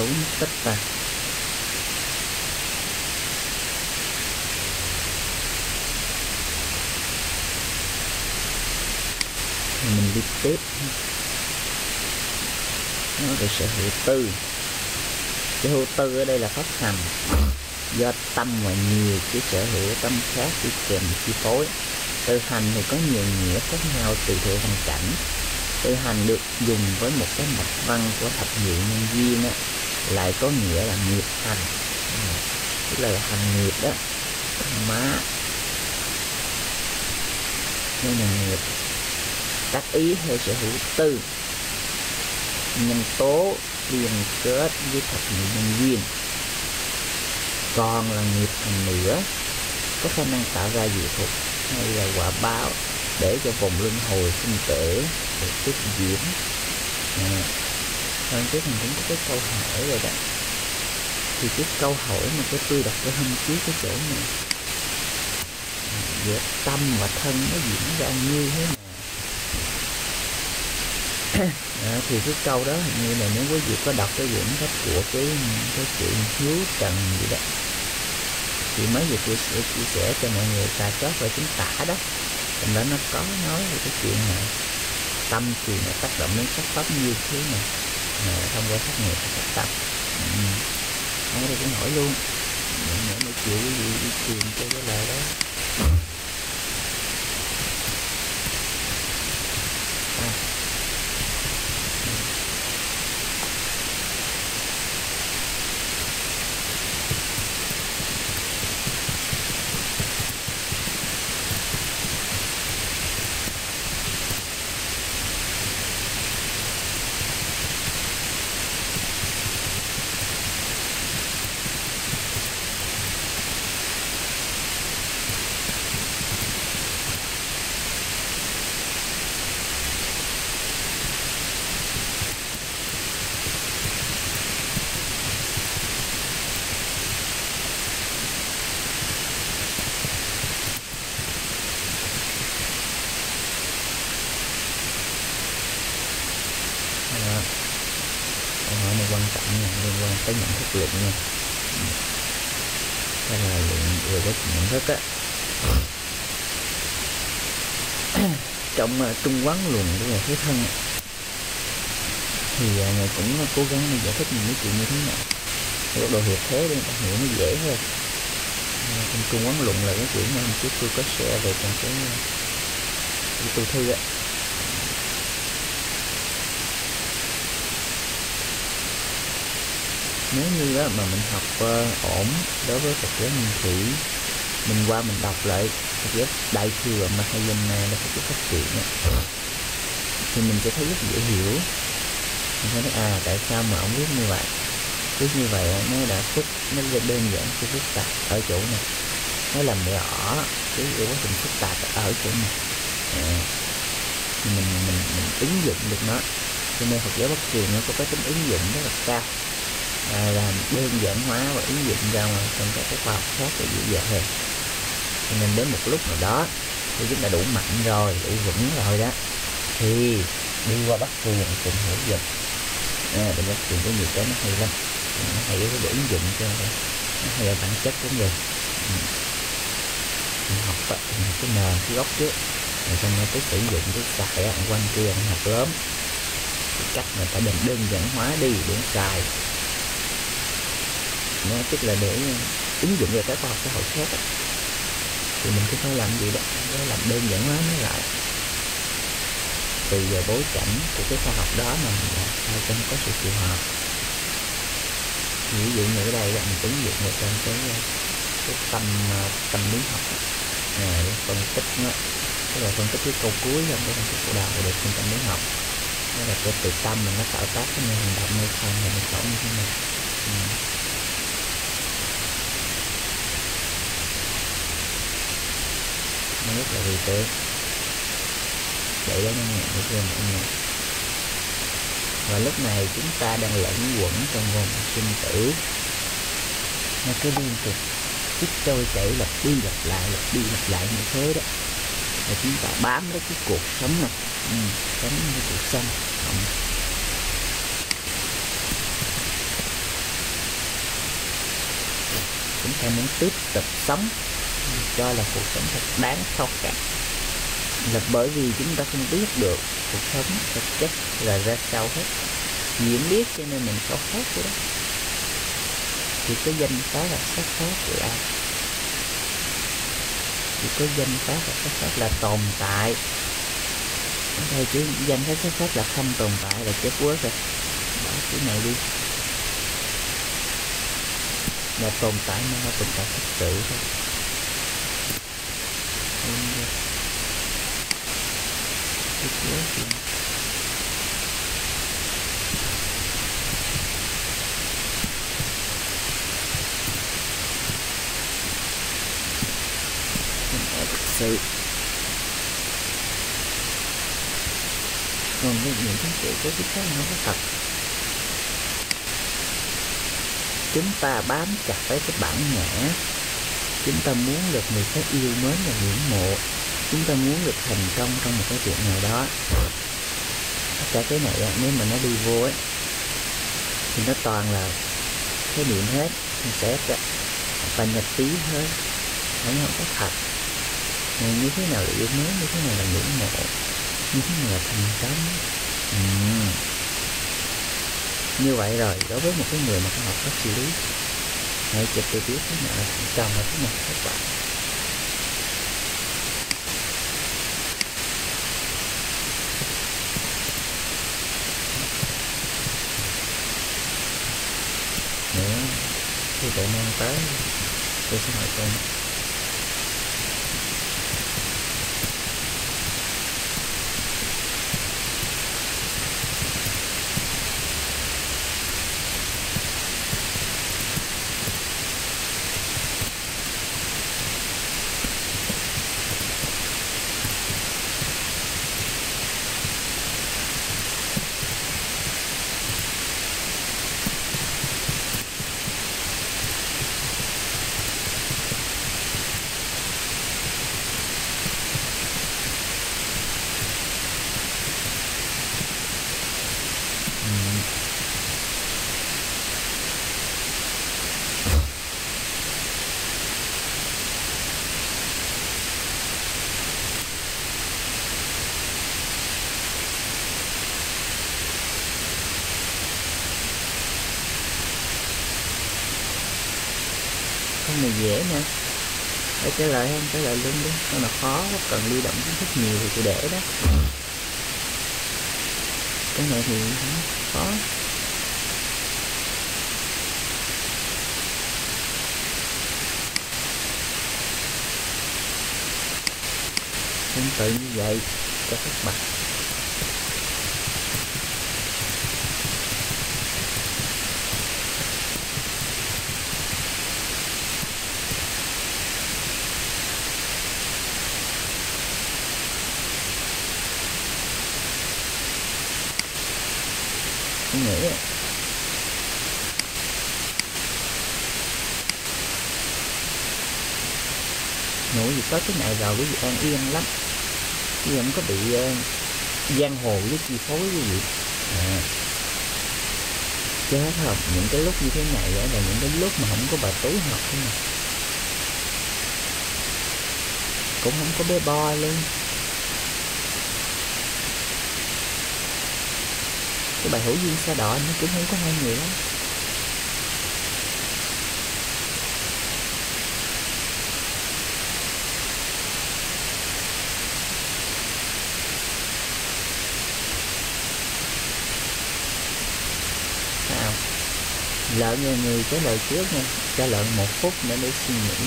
số mất tích ta. Mình đi tiếp. Nói về sở hữu tư. Sở hữu tư ở đây là phát hành do tâm và nhiều cái sở hữu tâm khác đi kèm chi phối. Tự hành thì có nhiều nghĩa khác nhau tùy theo hoàn cảnh. Tự hành được dùng với một cái mạch văn của thập nhị nhân duyên á, lại có nghĩa là nghiệp hành, tức là hành nghiệp đó, má nên là nghiệp. Tác ý theo sở hữu tư, nhân tố liên kết với thập nhị nhân duyên. Còn là nghiệp hành nữa, có khả năng tạo ra diệu thuật hay là quả báo để cho vòng luân hồi sinh tử được tiếp diễn. Hơn trước mình cũng có cái câu hỏi rồi đó. Thì cái câu hỏi mà cái tôi đọc cái hôm trước cái chỗ này, giữa tâm và thân nó diễn ra như thế nào? Thì cái câu đó hình như là nếu quý vị có đọc cái quyển sách của cái chuyện Hiếu Trần gì đó, thì mấy việc tôi sẽ chia sẻ cho mọi người xài chót về chính tả đó. Trong đó nó có nói về cái chuyện này, tâm thì nó tác động đến sắc pháp như thế này, thông qua sắc nghiệp và sắc tâm. Ở đây cũng hỏi luôn, mấy chuyện quý vị đi tìm cho cái lời đó. Câu hỏi này quan trọng nha, liên quan tới nhận thức luận nha. Đây là luận về cái nhận thức á. Trong Trung Quán Luận của Ngài Thế Thân thì Ngài cũng cố gắng giải thích những cái chuyện như thế nào. Cái đồ hiệp thế để người ta hiểu nó dễ hơn. Trong Trung Quán Luận là cái chuyện mà hôm trước tôi có share về trong cái tu thư á. Nếu như đó mà mình học ổn đối với Phật giáo Nguyên Thủy, mình qua mình đọc lại Phật giáo Đại Thừa Mahayana để Phật giáo phát triển đó, thì mình sẽ thấy rất dễ hiểu. Mình thấy nói tại sao mà ông viết như vậy, viết như vậy nó đã nó đơn giản cái phức tạp ở chỗ này, nó làm rõ cái quá trình phức tạp ở chỗ này. Mình ứng dụng được nó, cho nên Phật giáo Bắc Truyền nó có cái tính ứng dụng rất là cao, làm đơn giản hóa và ứng dụng ra ngoài trong các cái khoa học khác để dễ dàng hơn. Cho nên đến một lúc nào đó thì chúng ta đủ mạnh rồi, đủ vững rồi đó, thì đi qua Bắc Truyền tìm hiểu dần. Bên Bắc Truyền có nhiều cái nó hay lắm, nó hay để ứng dụng cho nó hay là bản chất cũng vậy. Mình học cái nền, cái gốc trước, rồi xong rồi tới sử dụng cái xài ăn quanh kia ăn học lớn, cái cách người ta đơn giản hóa đi để xài. Nó tức là để ứng dụng vào các khoa học xã hội khác đó. Thì mình cứ phải làm gì đó, để làm đơn giản hóa nó lại tùy vào bối cảnh của cái khoa học đó mà mình làm sao cho nó có sự phù hợp. Ví dụ như ở đây là mình ứng dụng vào trong cái tâm lý học để phân tích nó, tức là phân tích cái câu cuối trong cái phân tích của đạo được trong tâm lý học, đó là cái tự tâm mình nó tạo tác cái hành động hay không, là mình sống như thế nào. Nó rất là vi tế. Vậy đó mọi người. Và lúc này chúng ta đang lẫn quẩn trong vòng sinh tử, nó cứ liên tục cứ trôi chảy lặp đi lặp lại như thế đó. Và chúng ta bám lấy cái cuộc sống này, sống như cuộc sống. chúng ta muốn tiếp tục sống, cho là cuộc sống thật đáng khao khát, là bởi vì chúng ta không biết được cuộc sống thực chất là ra sao hết. Vì không biết cho nên mình khao khát của đó. Chỉ có danh pháp là sắc pháp của ai? Chỉ có danh pháp và sắc pháp là tồn tại. Ở đây chứ danh pháp sắc pháp là không tồn tại, là chết quớt rồi. Bỏ chữ này đi. Là tồn tại mà nó tồn tại thật sự thôi. Chết quớt gì? Sự. Còn những giá trị của cái khác nó có thật. Chúng ta bám chặt với cái bản ngã. Chúng ta muốn được người khác yêu mến và ngưỡng mộ. Chúng ta muốn được thành công trong một cái chuyện nào đó. Tất cả cái này nếu mà nó đi vô ấy, thì nó toàn là khái niệm hết. Mình sẽ và nhật tí hơn. Nó không có thật. Như thế nào là yêu mến, như thế nào là ngưỡng mộ, như thế nào là thành công. Như vậy rồi, đối với một cái người mà có học cách xử lý, hãy chụp tôi biết thế nào là thành công và thế nào là thất bại. Nữa, khi tụi mang tới, tôi sẽ hỏi con. Con này dễ nè. Để trả lời không? Trả lời luôn đi. Con nào khó quá, cần lưu động kiến thức nhiều thì tôi để đó. Cái này thì khó. Tương tự như vậy cho các bạn. Tôi nghĩ ngủ gì có cái này rồi quý vị an yên lắm, chứ không có bị giang hồ với chi phối quý vị. Chết không, những cái lúc như thế này là những cái lúc mà không có bà Tú học mà. Cũng không có bé boy luôn. Cái bài Hữu Duyên Sa Đỏ nó cũng không có hay nhiều lắm. Sao? Lợn người trả lời trước nha. Cho lợn 1 phút nữa để suy nghĩ.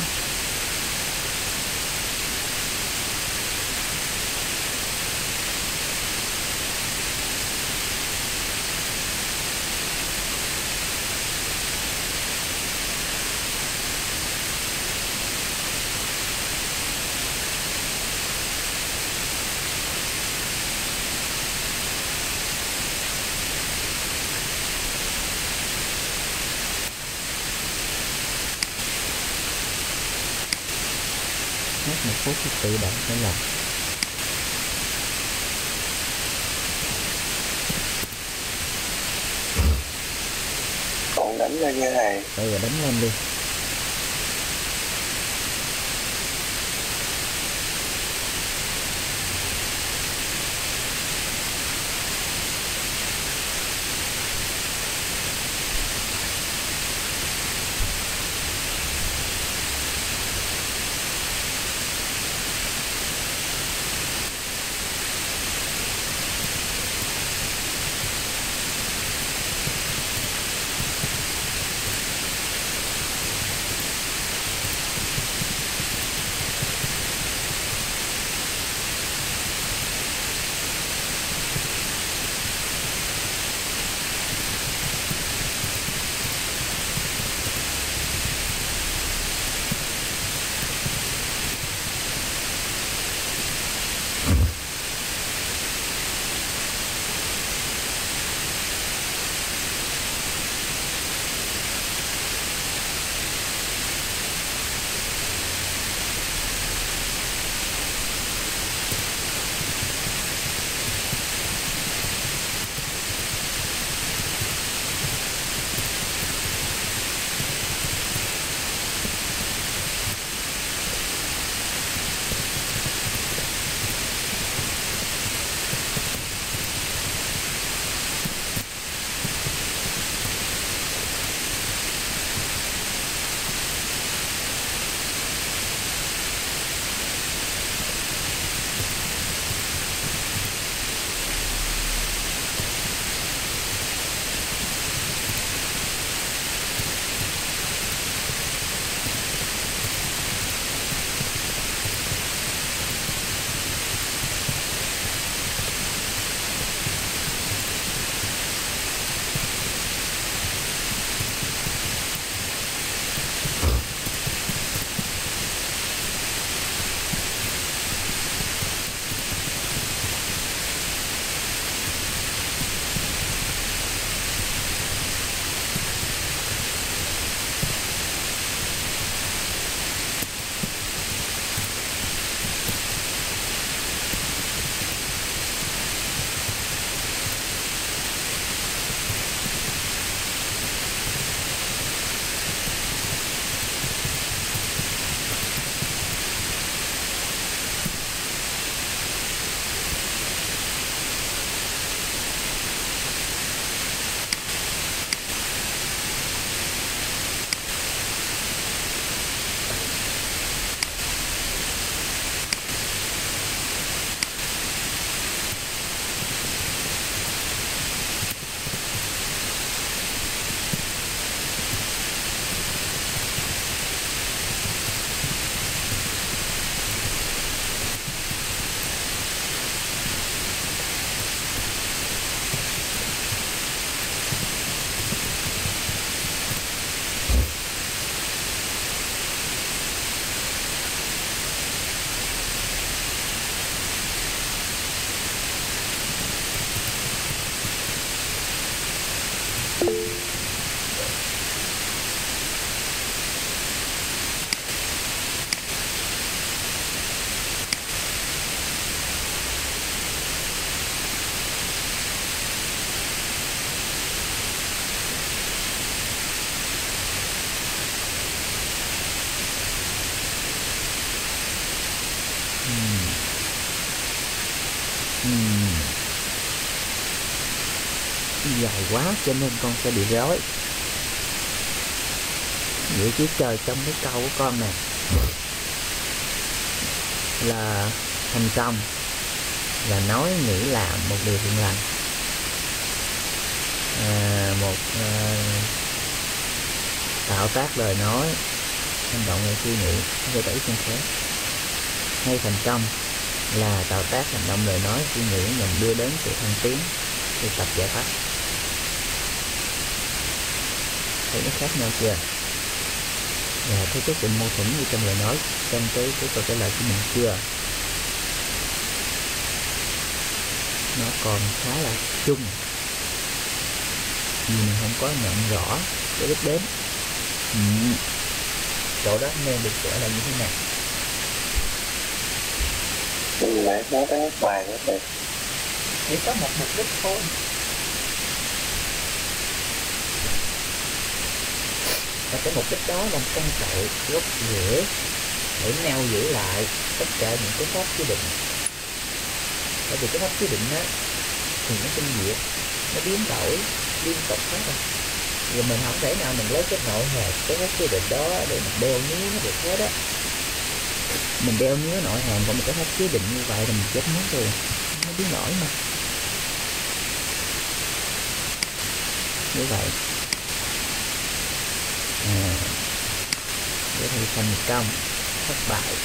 Hết 1 phút thì tự động sẽ làm. Còn đánh ra như này. Bây giờ đánh lên đi. Ừm. Ừm. Dài quá cho nên con sẽ bị rối. Vậy chứ trời, trong cái câu của con nè là thành công là nói nghĩ làm một điều thiện lành, tạo tác lời nói, hành động và suy nghĩ gây tẩy chân khác. Hay thành công là tạo tác hành động lời nói suy nghĩ nhằm đưa đến sự thăng tiến, sự tập giải thoát. Thấy nó khác nhau chưa? Và thấy cái sự mâu thuẫn như trong lời nói, trong cái câu trả lời của mình chưa? Nó còn khá là chung vì mình không có nhận rõ cái đích đến. Chỗ đó nên được sửa là như thế nào? Mình lại nói cái bài đó này. Chỉ có một mục đích thôi. Và cái mục đích đó là một căn tội gốc rễ để neo giữ lại tất cả những cái pháp chế định. Bởi vì cái pháp chế định á thì nó tinh diệt, nó biến đổi liên tục hết rồi. Rồi mình không thể nào mình lấy cái nội hạt cái pháp chế định đó để mình đeo níu nó được hết á. Mình đeo níu nội hàm của một cái pháp chế định như vậy là mình chết mất rồi, nó biến đổi mà. Như vậy vậy thì thành công, thất bại.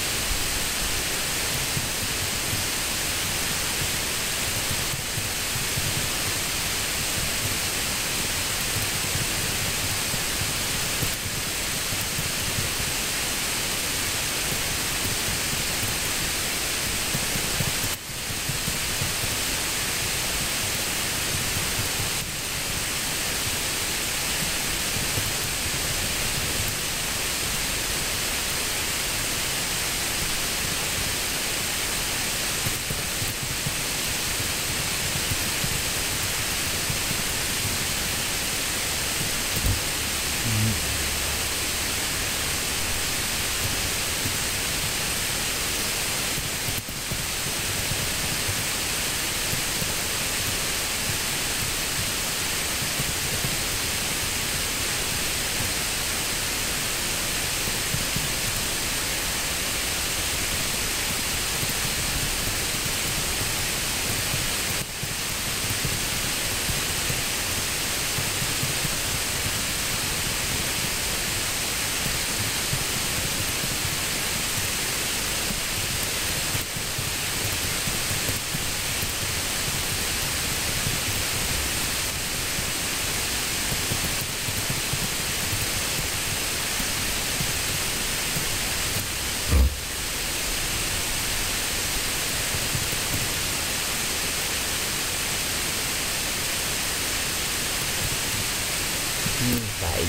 Như vậy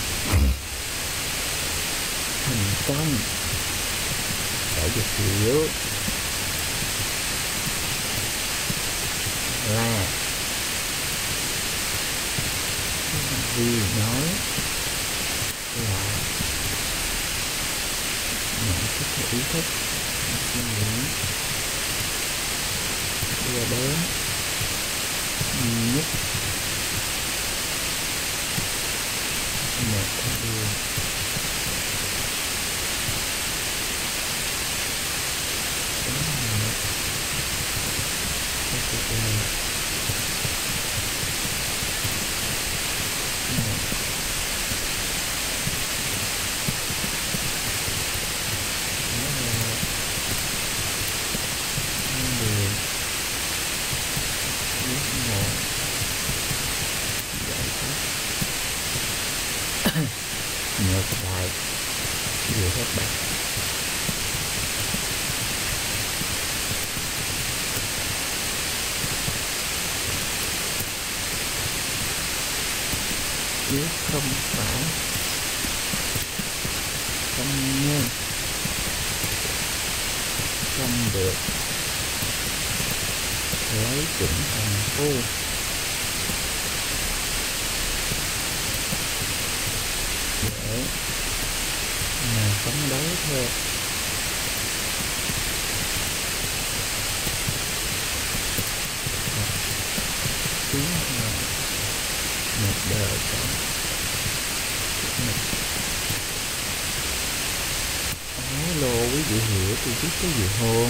thành công phải được hiểu là vì nói là nhận thức và ý thức suy nghĩ đưa đến duy nhất một con đường. Đó là cái sự một nó là con đường duy một giải thoát. Ngược lại điều thất bại. Chứ không phải không nên không được lấy chuẩn thành phu để mà phấn đấu theo Alo quý vị hiểu tôi biết cái gì không?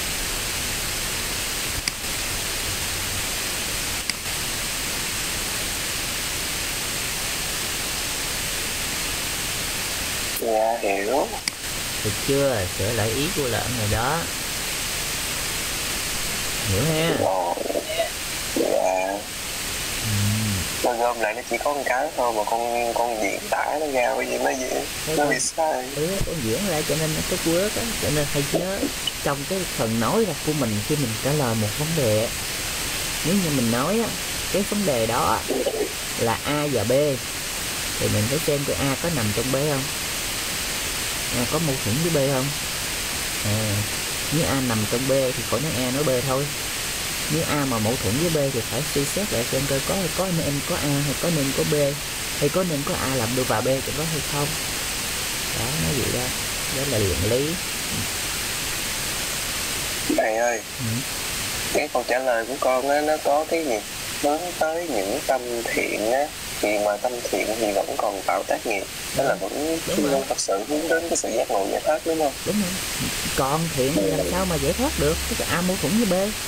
Dạ hiểu. Được chưa? Sửa lại ý của lợn rồi đó. Hiểu ha? Dạ. Nó gom lại nó chỉ có một cái thôi mà con diễn tả nó ra cái gì nó bị sai. Con diễn lại cho nên nó có quớt á, cho nên phải nhớ trong cái phần nói ra của mình khi mình trả lời một vấn đề, nếu như mình nói á, cái vấn đề đó là A và B thì mình phải xem coi A có nằm trong B không, A có mâu thuẫn với B không. Nếu A nằm trong B thì khỏi nói A nói B thôi. Nếu A mà mâu thuẫn với B thì phải suy xét lại xem coi có nên có A hay có nên có B, hay có nên có A làm được vào B cho có hay không. Đó, nói vậy đó, đó là luận lý. Thầy ơi, cái câu trả lời của con á, nó có cái gì hướng tới những tâm thiện á, thì mà tâm thiện thì vẫn còn tạo tác nghiệp, đó là vẫn thật sự hướng đến cái sự giác ngộ giải thoát, đúng không? Đúng rồi. Còn thiện thì làm sao mà giải thoát được, cái A mâu thuẫn với B.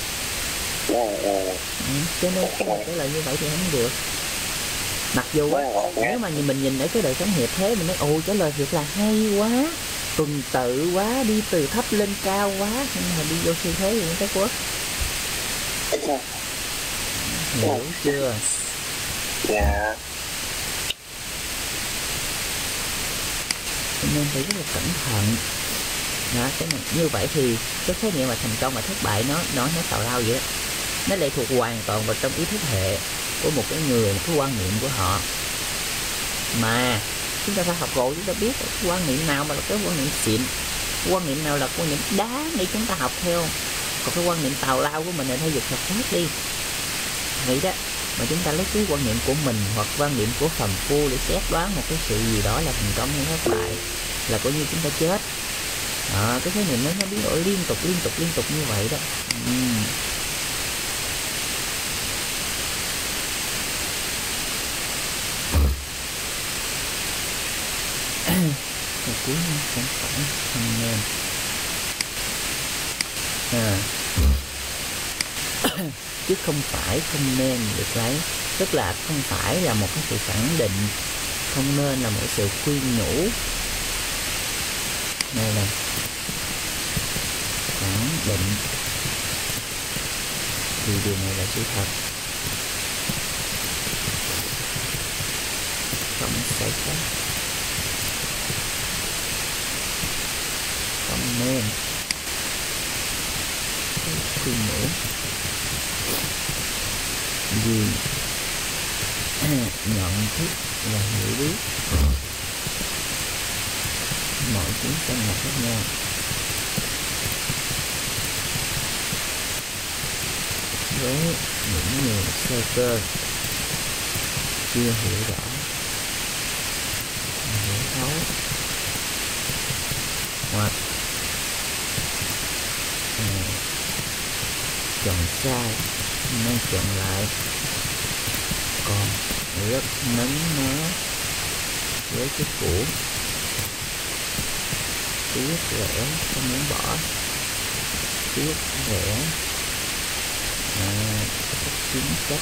Cho nên cái trả lời như vậy thì không được. Mặc dù nếu mà mình nhìn ở cái đời sống hiện thế, mình nói ồ trả lời thiệt là hay quá, tuần tự quá, đi từ thấp lên cao quá, nhưng mà đi vô siêu thế thì nó cái quất. Hiểu chưa? Dạ. Cho nên phải rất là cẩn thận. Đó, cái này như vậy thì cái khái niệm mà thành công và thất bại nó tào lao vậy đó, nó lệ thuộc hoàn toàn vào trong ý thức hệ của một cái người, một cái quan niệm của họ. Mà chúng ta phải học rồi, chúng ta biết quan niệm nào mà là cái quan niệm xịn, quan niệm nào là quan niệm đáng để chúng ta học theo. Còn cái quan niệm tào lao của mình là thôi dục thật khác đi. Vậy đó, mà chúng ta lấy cái quan niệm của mình hoặc quan niệm của phàm phu để xét đoán một cái sự gì đó là thành công hay thất bại, là coi như chúng ta chết. Cái khái niệm nó biến đổi liên tục như vậy đó. Câu cuối không phải không nên chứ không phải không nên được lấy, tức là không phải là một cái sự khẳng định, không nên là một sự khuyên nhủ. Đây này, khẳng định thì điều này là sự thật, không sai khác, không nên khuyên nhủ vì nhận thức và hiểu biết mọi chúng sanh là khác nhau. Với những người sơ cơ chưa hiểu rõ, hiểu thấu hoặc chọn sai nên chọn lại, còn rất nấn ná với cái cũ, tiếc rẻ không muốn bỏ, tiếc rẻ chính sách.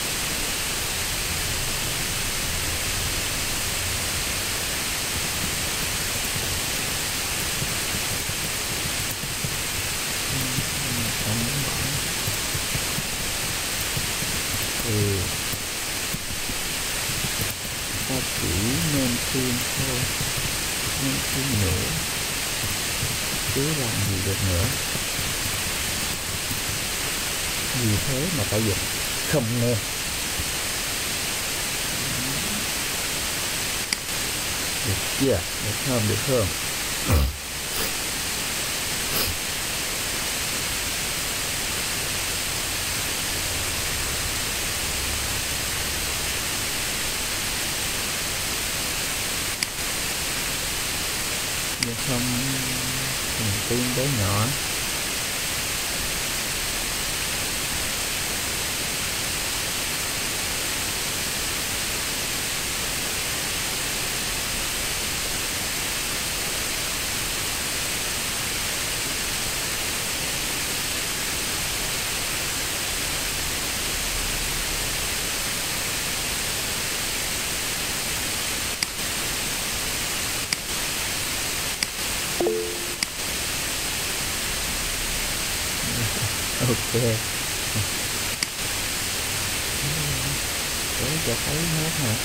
Không muốn bỏ thì ta chỉ nên khuyên thôi, nên khuyên nhủ chứ làm gì được nữa. Vì thế mà phải dùng không nên. Được chưa? Được không? Được không? Thành tiên bé nhỏ. Ok, để cho thấy hết hả?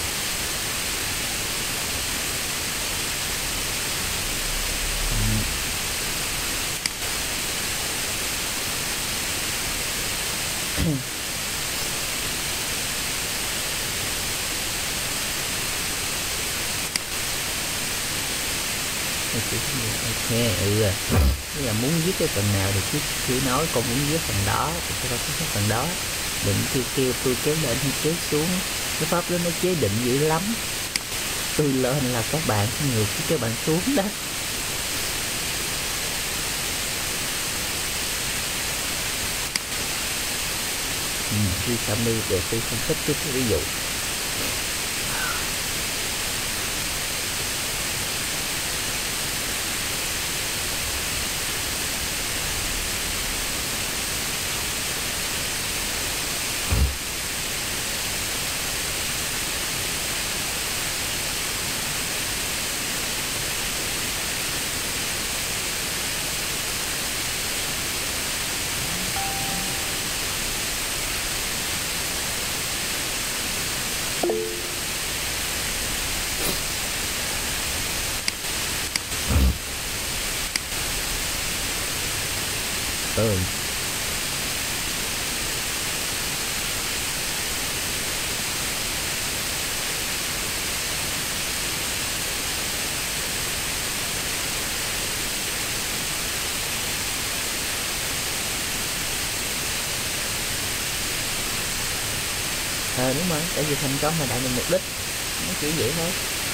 Ok, bây giờ muốn viết cái phần nào thì cứ nói con muốn viết phần đó thì con viết cái phần đó, đừng kêu tôi kéo lên hay kéo xuống, cái pháp đó nó chế định dữ lắm, tôi lên là các bạn ngược cái bạn xuống đó. Khi xong đi để tôi phân tích cái ví dụ. Đúng rồi, tại vì thành công mà đạt được mục đích, nó chỉ vậy thôi.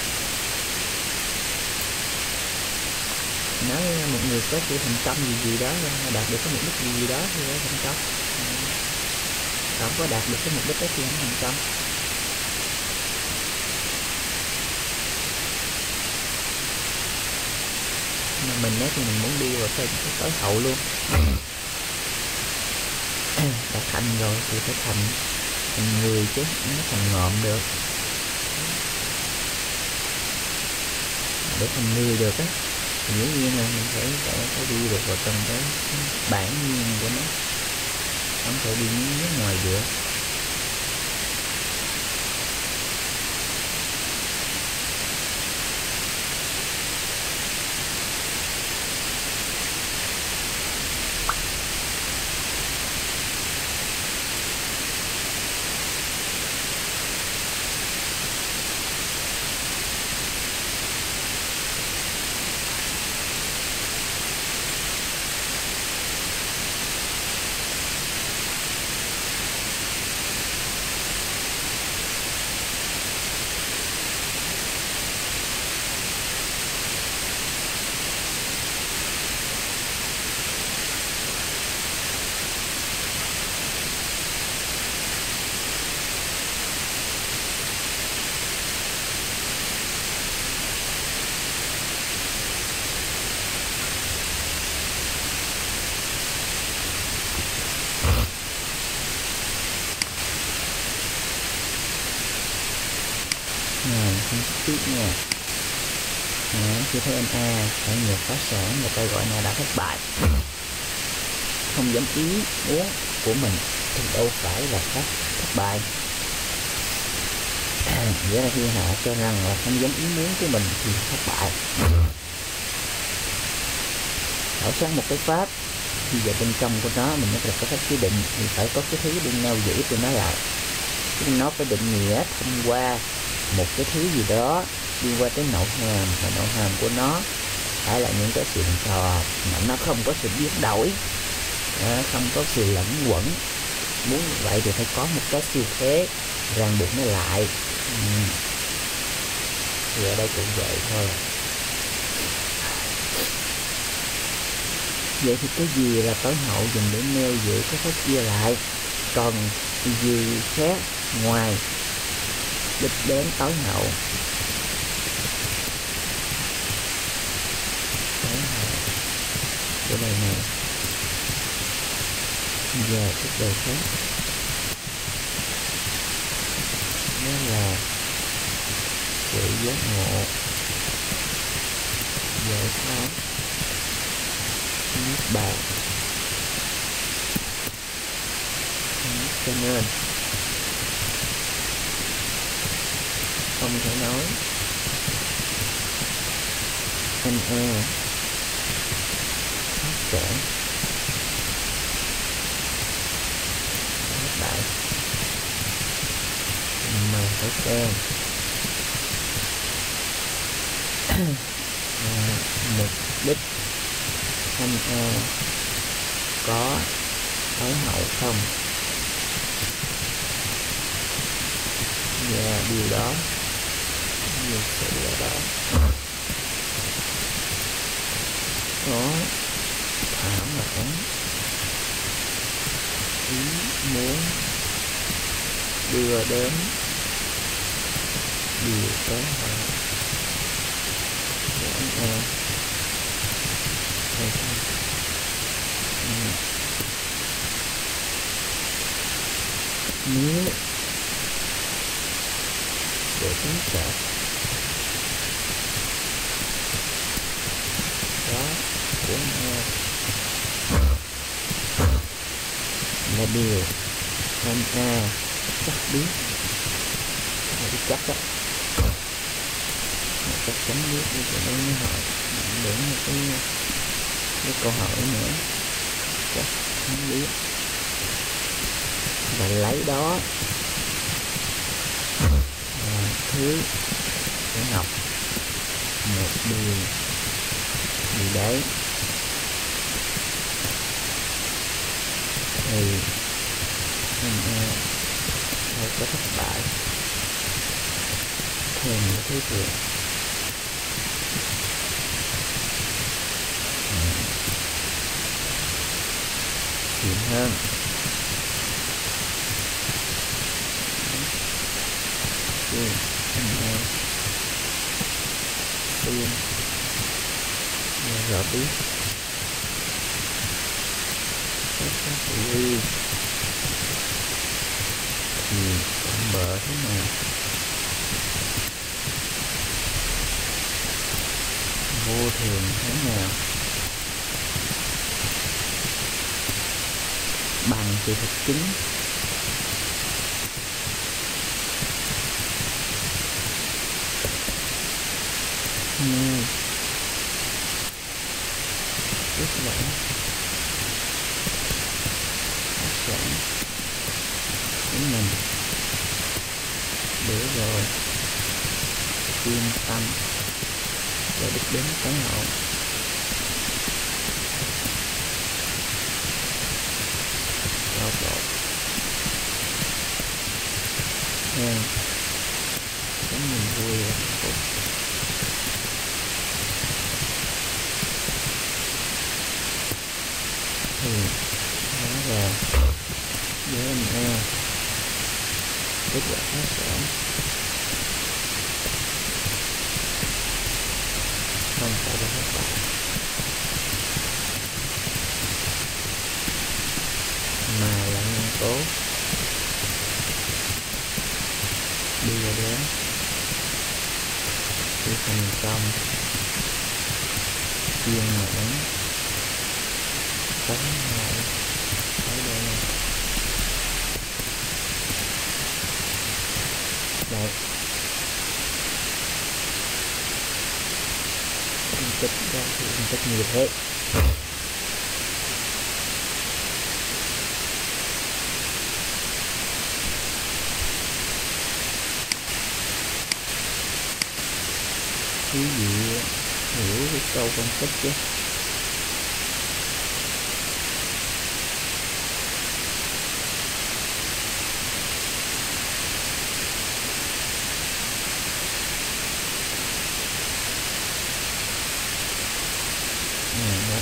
Nói một người có chữ thành công gì đó, đạt được cái mục đích gì đó thì nó thành công. Không có đạt được cái mục đích đó thì không thành công. Mà mình thì mình muốn đi vào cái tối hậu luôn. Đã thành rồi thì phải thành người chứ, nó thành ngộm được. Để thành người được á thì dĩ nhiên là mình phải đi được vào trong cái bản nhiên của nó, không thể đi nước ngoài được. Phân tích tiếp nha. Khi thấy anh A phải ngược phá sản, người ta gọi là đã thất bại. Không dám ý muốn của mình thì đâu phải là thất bại. Nghĩa là thiên hạ cho rằng là không dám ý muốn của mình thì thất bại. Khảo sát một cái pháp thì vào bên trong của nó mình mới được có pháp chế định, thì phải có cái thứ bên nhau giữ cho nó lại. Nó phải định nghĩa thông qua một cái thứ gì đó liên quan tới nội hàm, và nội hàm của nó phải là những cái sự thọ mà nó không có sự biến đổi, không có sự lẫn quẩn. Muốn như vậy thì phải có một cái siêu thế ràng buộc nó lại. Thì ở đây cũng vậy thôi. Vậy thì cái gì là tối hậu dùng để nêu giữ cái pháp chia lại, còn gì khác ngoài đích đến tối hậu? Tối hậu cái này nè, giờ cái đời khác nó là sự giác ngộ, giải thoát, niết bàn. cho nên không thể nói NA phát triển thất bại mà phải xem mục đích NA có tối hậu không, và điều đó nhiều sự ở đó có thỏa mãn ý muốn đưa đến điều tối hậu của NA hay không. Nếu sự chính xác đó của NA là điều NA chắc biết, chắc đó, chắc chắn biết, như vậy nên mới hỏi để một cái câu hỏi nữa, chắc chắn biết và lấy đó thứ để học một điều gì đấy thì hay có thất bại thêm một thứ chuyện xịn hơn. Xin rõ biết các phụ huy thì tạm bỡ thế nào, vô thường thế nào, bằng sự thật chứng như kết quả phát triển của mình để rồi yên tâm và đích đến tối hậu. Đau khổ nên cái niềm vui và hạnh phúc thì đó là DNA kết quả phát triển không phải là thất bại mà là nhân tố đưa đến sự thành công viên mãn tối hậu ở đây đấy phân tích ra thì phân tích như thế. Quý vị hiểu cái câu phân tích chứ? Đó.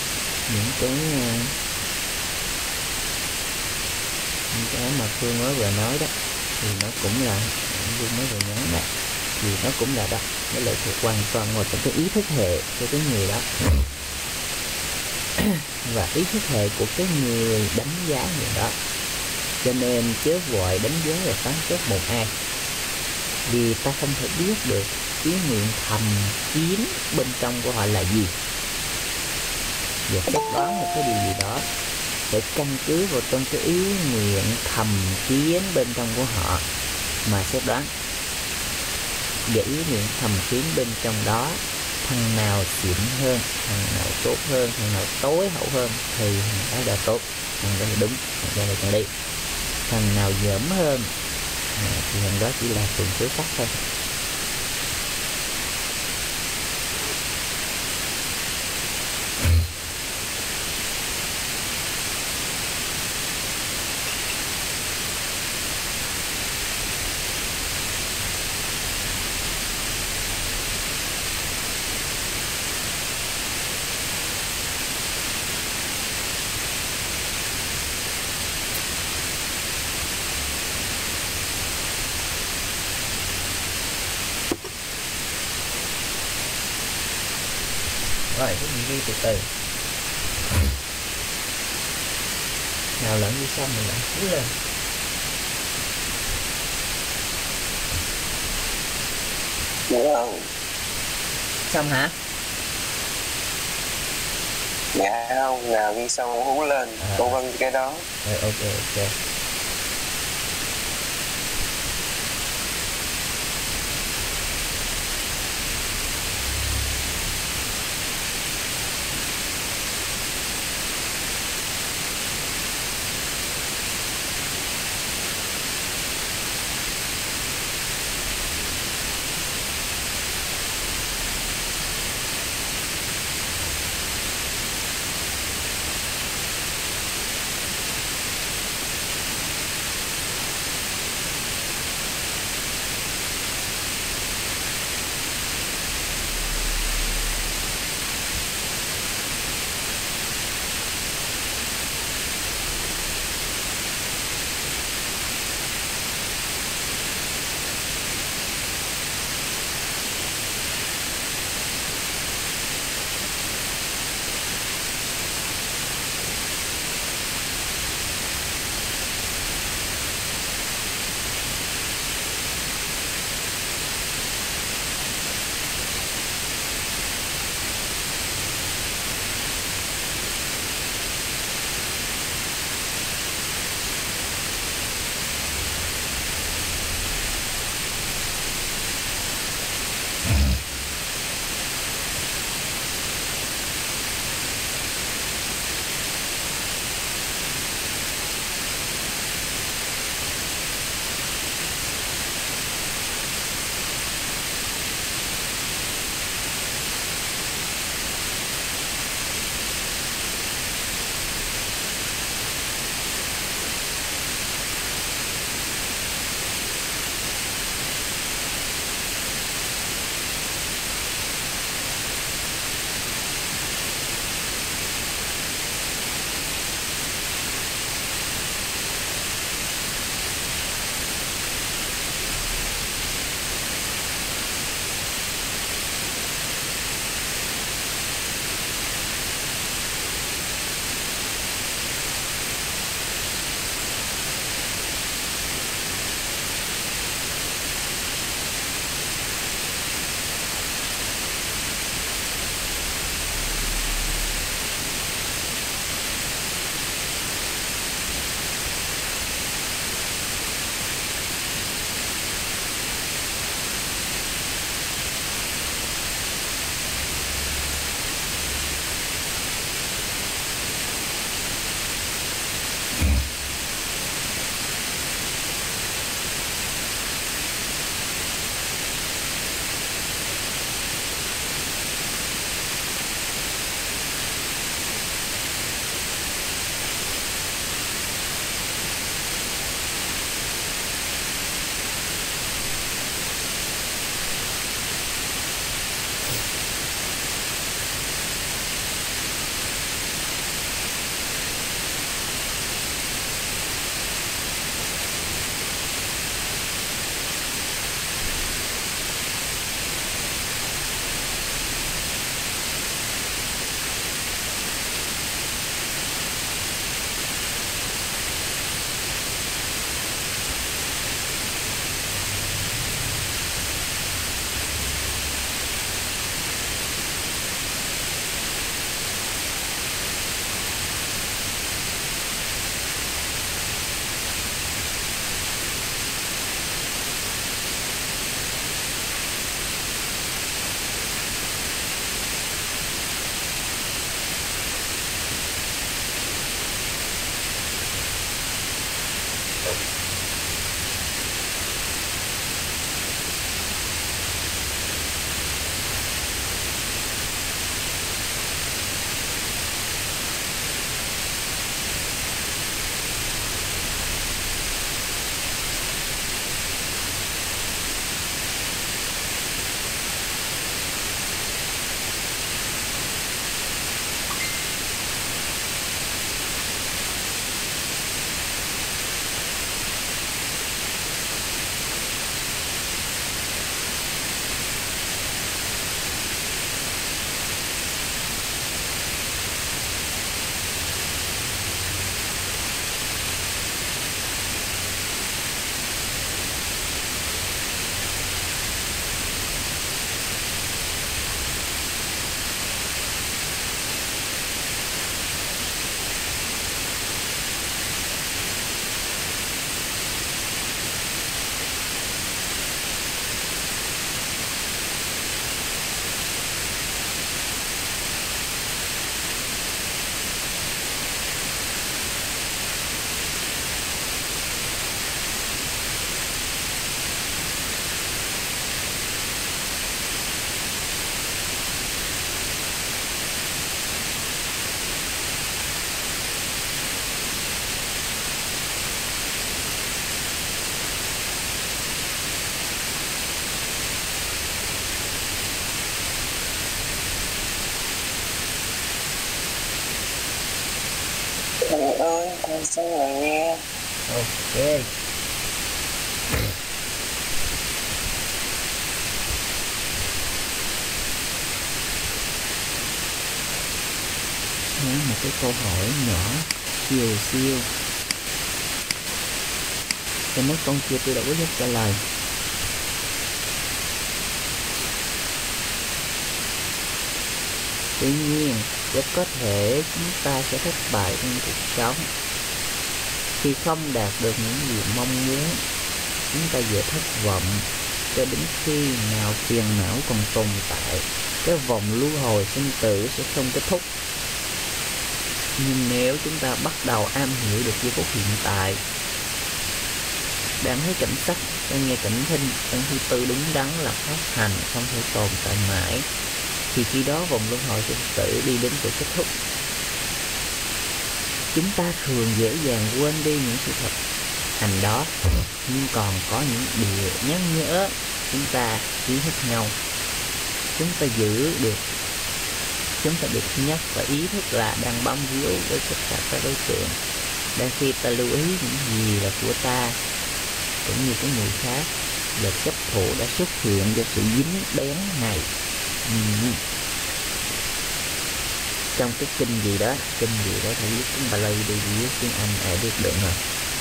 Những cái mà Phương mới vừa nói đó thì nó cũng là Phương mới vừa nhắn đó thì nó cũng là đó, nó lệ thuộc hoàn toàn vào cái ý thức hệ của cái người đó và ý thức hệ của cái người đánh giá người đó, cho nên chớ vội đánh giá và phán xét một ai, vì ta không thể biết được ý nguyện thầm kín bên trong của họ là gì, và xét đoán một cái điều gì đó sẽ căn cứ vào trong cái ý nguyện thầm kín bên trong của họ mà xét đoán. Và ý nguyện thầm kín bên trong đó, thằng nào xịn hơn, thằng nào tốt hơn, thằng nào tối hậu hơn thì thằng đó là tốt, thằng đó là đúng, thằng đó là chẳng đi. Thằng nào dởm hơn thì thằng đó chỉ là tượng số sắc thôi. Rồi, cái gì ghi từ từ. Nào lẫn đi xong mình lại cúi lên. Wow. Xong hả? Dạ không, nào ghi xong hú lên, cô vân cái đó. Rồi, ok. Thầy ơi, thầy xong rồi nha. Ok. Một cái câu hỏi nhỏ siêu siêu cho mấy con kia tôi đã có giúp trả lời. Tuy nhiên rất có thể chúng ta sẽ thất bại trong cuộc sống khi không đạt được những gì mong muốn. Chúng ta dễ thất vọng cho đến khi nào phiền não còn tồn tại, cái vòng luân hồi sinh tử sẽ không kết thúc. Nhưng nếu chúng ta bắt đầu am hiểu được giây phút hiện tại, đang thấy cảnh sắc, đang nghe cảnh thinh, đang thứ tư đúng đắn là phát hành không thể tồn tại mãi, thì khi đó vòng luân hồi sinh tử đi đến chỗ kết thúc. Chúng ta thường dễ dàng quên đi những sự thật hành đó, nhưng còn có những điều nhắc nhở chúng ta ý thức nhau. Chúng ta giữ được, chúng ta được nhắc và ý thức là đang bám víu với tất cả các đối tượng. Đang khi ta lưu ý những gì là của ta, cũng như cái người khác, là chấp thủ đã xuất hiện cho sự dính bén này. Trong cái kinh gì đó thì viết tiếng Bali đi, viết tiếng Anh ai biết được rồi.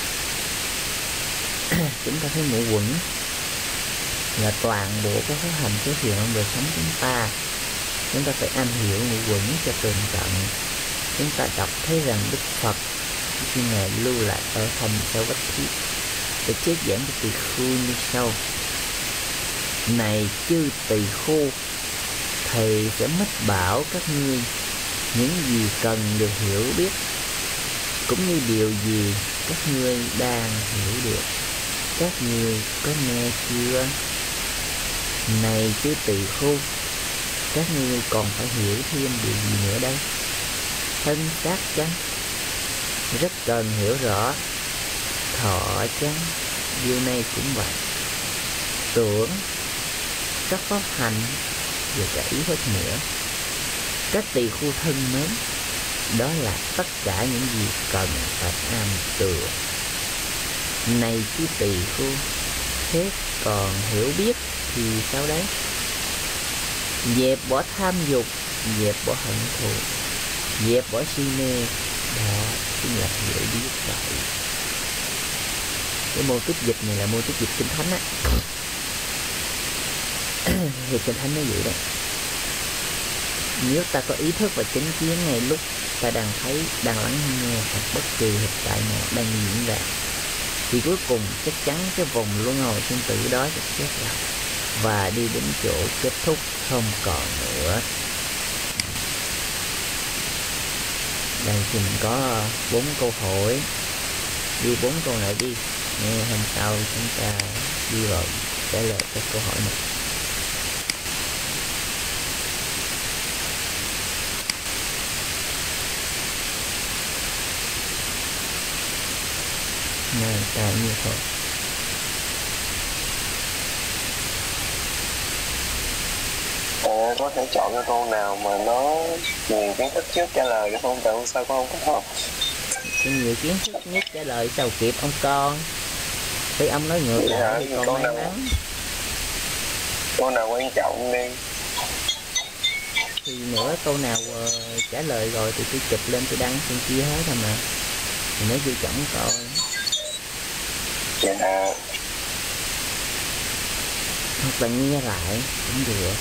Chúng ta thấy ngũ quẩn là toàn bộ các phát hành xuất hiện trong đời sống chúng ta. Chúng ta phải am hiểu ngũ quẩn cho tường tận. Chúng ta đọc thấy rằng Đức Phật khi Ngài lưu lại ở thành Savatthi để chết giảng cho tỳ khưu như sau: này chư tỳ khưu, thầy sẽ mách bảo các ngươi những gì cần được hiểu biết, cũng như điều gì các ngươi đang hiểu được. Các ngươi có nghe chưa? Này chư tỳ khưu, các ngươi còn phải hiểu thêm điều gì nữa đây? Thân xác chăng? Rất cần hiểu rõ. Thọ chăng? Điều này cũng vậy. Tưởng, các pháp hành và cả ý thức nữa. Các tỳ khưu thân mến, đó là tất cả những gì cần phải am tường. Này chứ tỳ khưu, thế còn hiểu biết thì sao đấy? Dẹp bỏ tham dục, dẹp bỏ hận thù, dẹp bỏ si mê, đó chính là hiểu biết vậy. Cái mô tiếp dịch này là mô tiếp dịch Kinh Thánh á. Thì Kinh Thánh nó vậy đấy. Nếu ta có ý thức và chính kiến ngay lúc ta đang thấy, đang lắng nghe hoặc bất kỳ thực tại nào đang diễn ra, thì cuối cùng chắc chắn cái vòng luân hồi sinh tử đó sẽ khép lại và đi đến chỗ kết thúc không còn nữa. Đây thì mình có 4 câu hỏi. đi 4 câu này đi, nghe hôm sau chúng ta đi vào trả lời các câu hỏi này. Này ta như thôi. Có thể chọn cái câu nào mà nó nhiều kiến thức trước trả lời được không? Tại hôm sau con không có học. Nhiều kiến thức nhất trả lời sao kịp ông con. Thấy ông nói ngược lại thì con may mắn. Câu nào quan trọng đi. Thì nữa câu nào trả lời rồi thì tôi chụp lên tôi đăng trên kia hết rồi mà. Thì nó ghi chọn coi. Dạ. Hoặc là nghe lại cũng được.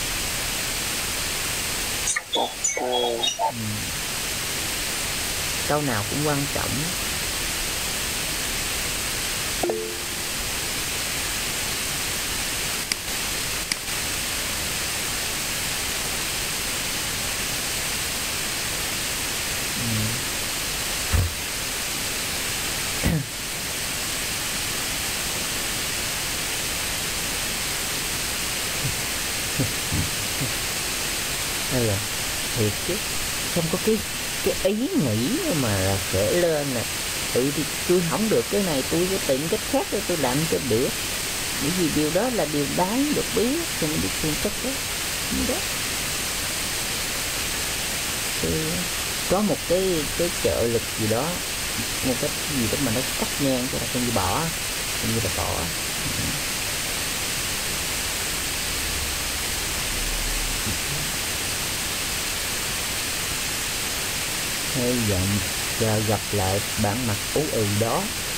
Câu nào cũng quan trọng. Hay là thiệt chứ không có cái ý nghĩ mà là kể lên nè, thì tôi không được cái này tôi sẽ tìm cách khác để tôi làm cho được, bởi vì điều đó là điều đáng được biết cho nên được phân tích đó. Đó thì có một cái trợ lực gì đó, một cái gì đó mà nó cắt ngang cho là không như bỏ, không như là bỏ. Hy vọng chờ gặp lại bản mặt ú ừ đó.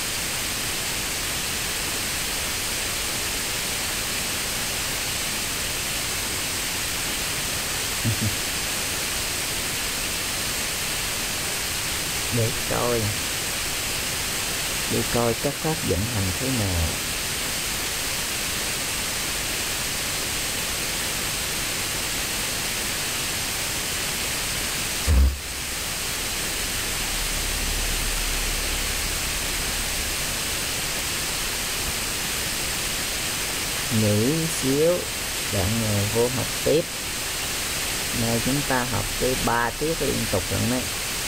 để coi các pháp vận hành thế nào. Nghỉ xíu, bạn vô học tiếp. Nay chúng ta học tới 3 tiết liên tục rồi đấy.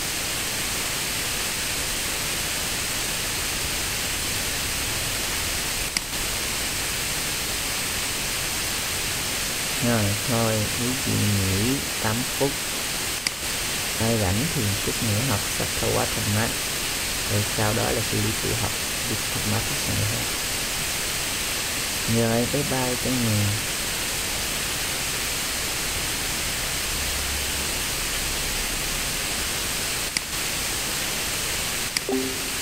Rồi thôi, quý vị nghỉ 8 phút. Ai rảnh thì chút nữa học sách thâu quá thông mát. Rồi sau đó là sẽ đi tự học, đi thông mát hết rồi. Rồi bye bye cả nhà.